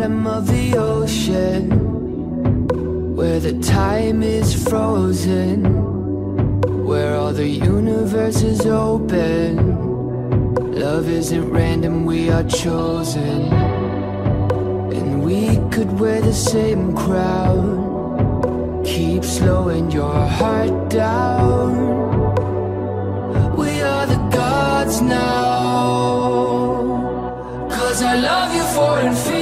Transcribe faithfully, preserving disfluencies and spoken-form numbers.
bottom of the ocean, where the time is frozen, where all the universe is open. Love isn't random, we are chosen. And we could wear the same crown, keep slowing your heart down. We are the gods now, 'cause I love you for infinity.